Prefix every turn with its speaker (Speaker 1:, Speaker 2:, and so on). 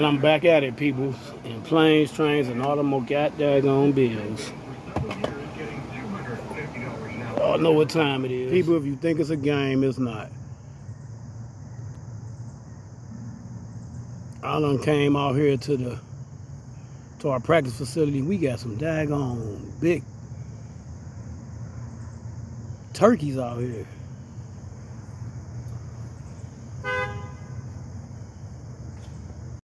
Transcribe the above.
Speaker 1: I'm back at it, people. In planes, trains, and automobile goddamn bills. I know what time it is. People, if you think it's a game, it's not. I done came out here to our practice facility. We got some daggone big turkeys out here.